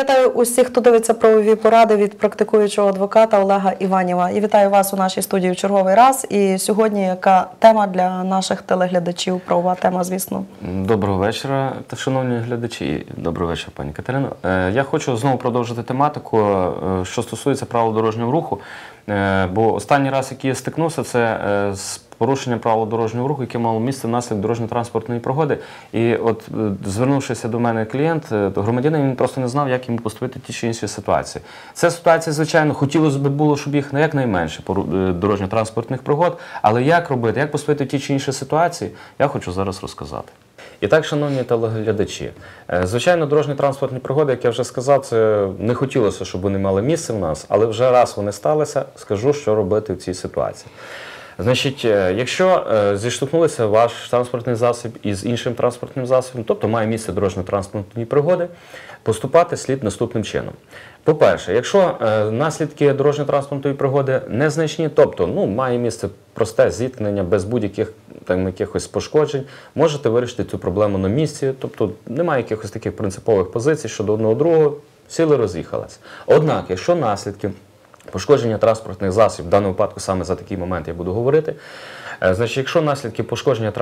Я вітаю усіх, хто дивиться правові поради від практикуючого адвоката Олега Іваніва. І вітаю вас у нашій студії в черговий раз. І сьогодні яка тема для наших телеглядачів? Правова тема, звісно. Доброго вечора, шановні глядачі. Доброго вечора, пані Катерино. Я хочу знову продовжити тематику, що стосується правил дорожнього руху. Бо останній раз, який я стикнувся, це з порушенням правил дорожнього руху, яке мало місце внаслідок дорожньо-транспортної пригоди. І от, звернувшися до мене клієнт, громадянин, він просто не знав, як йому поступити в ті чи інші ситуації. Це ситуація, звичайно, хотілося б було, щоб їх якнайменше дорожньо-транспортних пригод, але як робити, як поступити в ті чи інші ситуації, я хочу зараз розказати. І так, шановні телеглядачі, звичайно, дорожньо-транспортні пригоди, як я вже сказав, це не хотілося, щоб вони мали місце в нас, але вже раз вони сталися, скажу, що робити в цій ситуації. Значить, якщо зіштовхнулися ваш транспортний засіб із іншим транспортним засобом, тобто має місце дорожньо-транспортні пригоди, поступати слід наступним чином. По-перше, якщо наслідки дорожньо-транспортної пригоди незначні, тобто має місце просте зіткнення без будь-яких якихось пошкоджень, можете вирішити цю проблему на місці, тобто немає якихось таких принципових позицій щодо одного другого, сіли, роз'їхалися. Однак, якщо наслідки пошкодження транспортних засобів, в даному випадку саме за такий момент я буду говорити, значить, якщо наслідки пошкодження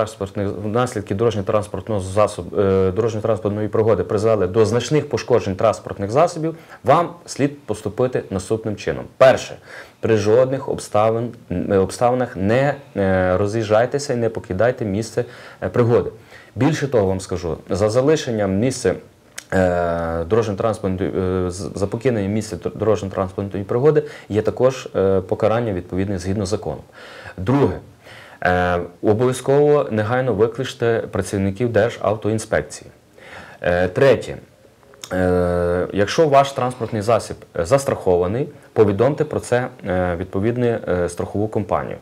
дорожньо-транспортної пригоди призвели до значних пошкоджень транспортних засобів, вам слід поступити наступним чином. Перше, при жодних обставинах не роз'їжджайтеся і не покидайте місце пригоди. Більше того вам скажу, за залишенням місця за покинення місця дорожньо-транспортної пригоди є також покарання відповідне згідно закону. Друге, обов'язково негайно викличте працівників Державтоінспекції. Третє, якщо ваш транспортний засіб застрахований, повідомте про це відповідну страхову компанію.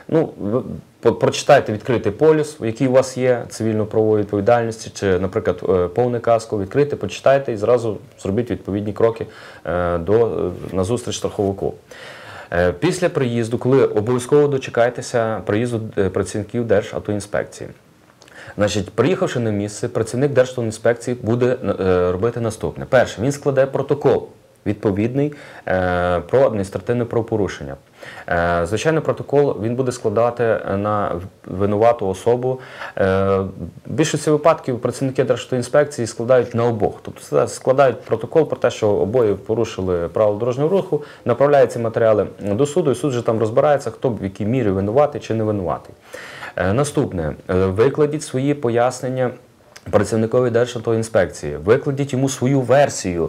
Прочитайте відкритий поліс, який у вас є, цивільно-правової відповідальності, чи, наприклад, повне каско, відкрийте, почитайте і зразу зробіть відповідні кроки назустріч страховику. Після приїзду, коли обов'язково дочекайтеся приїзду працівників Державтоінспекції. Значить, приїхавши на місце, працівник Державтоінспекції буде робити наступне. Перше, він складе протокол відповідний про адміністративне правопорушення. Звичайно, протокол він буде складати на винувату особу. В більшості випадків працівники Державтоінспекції складають на обох. Тобто складають протокол про те, що обоє порушили правила дорожнього руху, направляють ці матеріали до суду, і суд вже там розбирається, хто в якій мірі винуватий чи не винуватий. Наступне. Викладіть свої пояснення працівникові Державтоінспекції, викладіть йому свою версію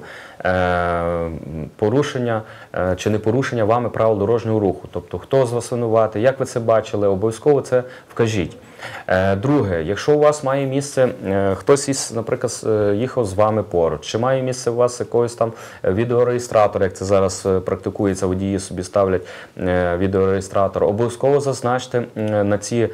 порушення чи не порушення вами правил дорожнього руху. Тобто, хто з вас винуватий, як ви це бачили, обов'язково це вкажіть. Друге, якщо у вас має місце, хтось, наприклад, їхав з вами поруч, чи має місце у вас якогось там відеореєстратора, як це зараз практикується, водії собі ставлять відеореєстратор, обов'язково зазначте на ці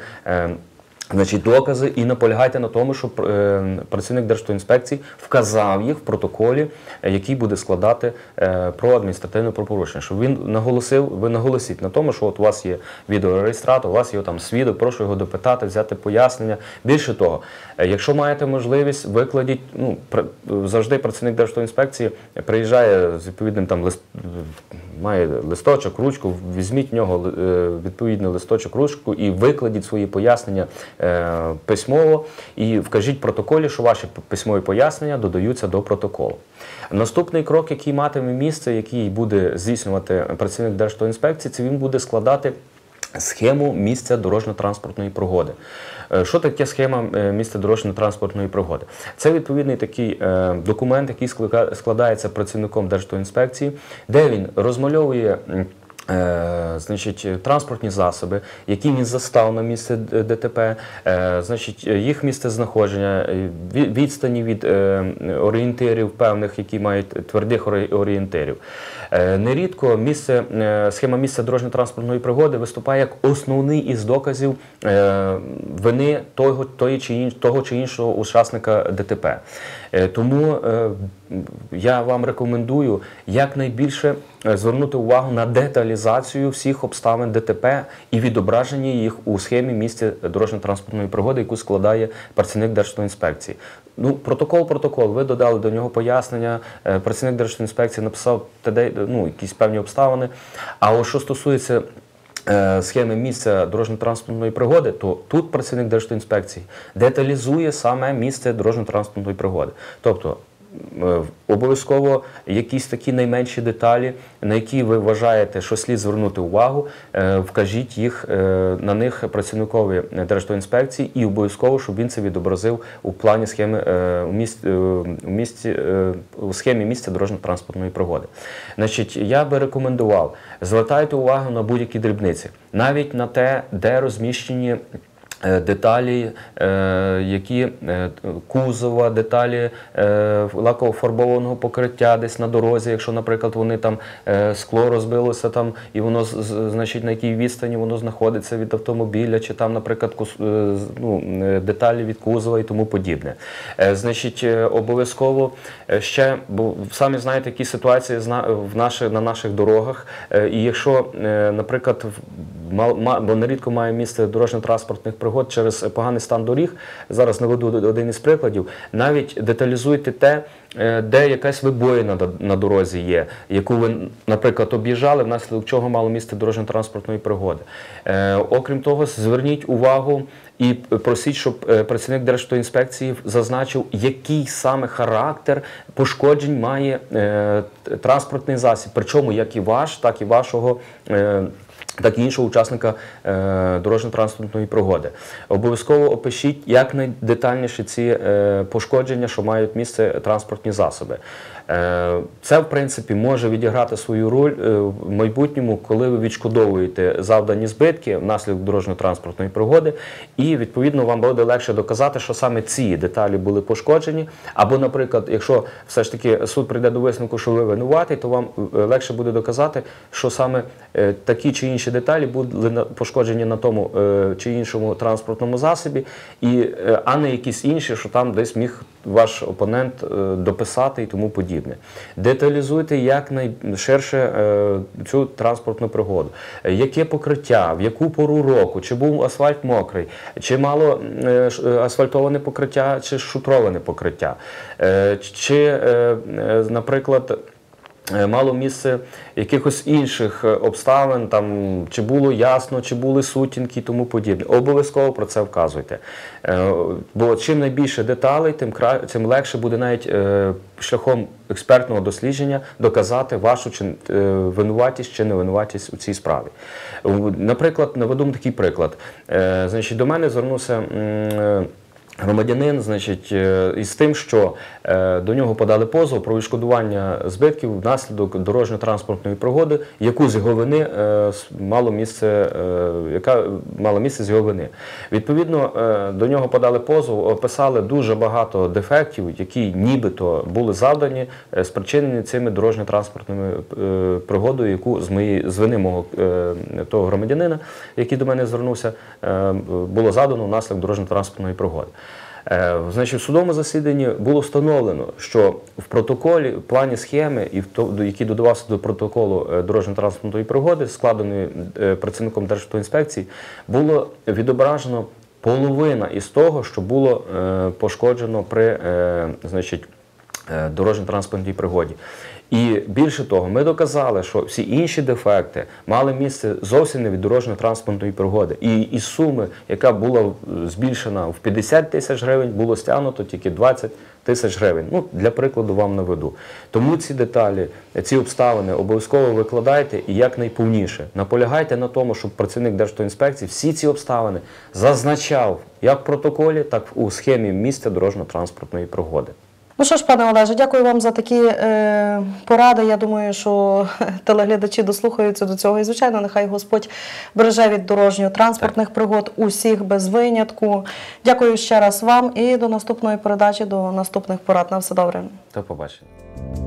докази і наполягайте на тому, щоб працівник Державтоінспекції вказав їх в протоколі, який буде складати про адміністративне правопорушення. Щоб він наголосив, ви наголосіть на тому, що от у вас є відеореєстратор, у вас є там свідок, прошу його допитати, взяти пояснення. Більше того, якщо маєте можливість, викладіть, завжди працівник Державтоінспекції приїжджає з відповідним там має листочок, ручку, візьміть в нього відповідний листочок, ручку і викладіть свої пояснення письмово і вкажіть в протоколі, що ваші письмові пояснення додаються до протоколу. Наступний крок, який матиме місце, який буде здійснювати працівник Державтоінспекції, це він буде складати схему місця дорожньо-транспортної пригоди. Що таке схема місця дорожньо-транспортної пригоди? Це відповідний такий документ, який складається працівником Державтоінспекції, де він розмальовує транспортні засоби, які він застав на місце ДТП, їх місцезнаходження, відстані від орієнтирів певних, які мають твердих орієнтирів. Нерідко схема місця дорожньо-транспортної пригоди виступає як основний із доказів вини того чи іншого учасника ДТП. Тому я вам рекомендую якнайбільше звернути увагу на деталізацію всіх обставин ДТП і відображення їх у схемі місця дорожньо-транспортної пригоди, яку складає працівник Державтоінспекції. Ну, протокол, ви додали до нього пояснення, працівник Державтоінспекції написав якісь певні обставини. А ось що стосується схеми місця дорожньо-транспортної пригоди, то тут працівник Державтоінспекції деталізує саме місце дорожньо-транспортної пригоди. Тобто обов'язково якісь такі найменші деталі, на які ви вважаєте, що слід звернути увагу, вкажіть їх на них працівникові Державтоінспекції і обов'язково, щоб він це відобразив у плані схеми у схемі місця дорожньо-транспортної пригоди. Значить, я би рекомендував, звертайте увагу на будь-які дрібниці, навіть на те, де розміщені деталі, які кузова, деталі лаково-фарбованого покриття десь на дорозі, якщо, наприклад, вони там скло розбилося там, і воно, значить, на якій відстані воно знаходиться від автомобіля, чи там, наприклад, деталі від кузова і тому подібне. Значить, обов'язково ще, бо самі знаєте, які ситуації на наших дорогах, і якщо, наприклад, бо нерідко має місце дорожньо-транспортних пригод через поганий стан доріг. Зараз наведу один із прикладів. Навіть деталізуйте те, де якась вибоїна на дорозі є, яку ви, наприклад, об'їжджали, внаслідок чого мало місце дорожньо-транспортної пригоди. Окрім того, зверніть увагу і просіть, щоб працівник Державтоінспекції зазначив, який саме характер пошкоджень має транспортний засіб. Причому як і ваш, так і вашого, так і іншого учасника дорожньо-транспортної пригоди. Обов'язково опишіть якнайдетальніше ці пошкодження, що мають місце транспортні засоби. Це, в принципі, може відіграти свою роль в майбутньому, коли ви відшкодовуєте завдані збитки внаслідок дорожньо-транспортної пригоди, і, відповідно, вам буде легше доказати, що саме ці деталі були пошкоджені, або, наприклад, якщо все ж таки суд прийде до висновку, що ви винуватий, то вам легше буде доказати, що саме такі чи інші деталі були пошкоджені на тому чи іншому транспортному засобі, а не якісь інші, що там десь міг ваш опонент дописати і тому подібне. Деталізуйте якнайширше цю транспортну пригоду. Яке покриття, в яку пору року, чи був асфальт мокрий, чи мало асфальтоване покриття, чи шутроване покриття, чи, наприклад, мало місце якихось інших обставин, там, чи було ясно, чи були сутінки і тому подібне. Обов'язково про це вказуйте. Бо чим найбільше деталей, тим легше буде навіть шляхом експертного дослідження доказати вашу винуватість чи невинуватість у цій справі. Наприклад, наведу такий приклад. Значить, до мене звернувся громадянин, значить, із тим, що до нього подали позов про відшкодування збитків внаслідок дорожньо-транспортної пригоди, яка мала місце з його вини. Відповідно, до нього подали позов, описали дуже багато дефектів, які нібито були завдані, спричинені цими дорожньо-транспортними пригодою, яку з вини мого того громадянина, який до мене звернувся, було завдано внаслідок дорожньо-транспортної пригоди. Значить, в судовому засіданні було встановлено, що в протоколі, в плані схеми, який додавався до протоколу дорожньо-транспортної пригоди, складеної працівником Державтоінспекції, було відображено половина із того, що було пошкоджено при, значить, дорожньо-транспортній пригоді. І більше того, ми доказали, що всі інші дефекти мали місце зовсім не від дорожньо-транспортної пригоди. І із суми, яка була збільшена в 50 тисяч гривень, було стягнуто тільки 20 тисяч гривень. Ну, для прикладу вам наведу. Тому ці деталі, ці обставини обов'язково викладайте і якнайповніше. Наполягайте на тому, щоб працівник Державтоінспекції всі ці обставини зазначав як в протоколі, так і у схемі місця дорожньо-транспортної пригоди. Ну що ж, пане Олеже, дякую вам за такі поради. Я думаю, що телеглядачі дослухаються до цього. І, звичайно, нехай Господь береже від дорожньо-транспортних пригод усіх без винятку. Дякую ще раз вам і до наступної передачі, до наступних порад. На все добре. До побачення.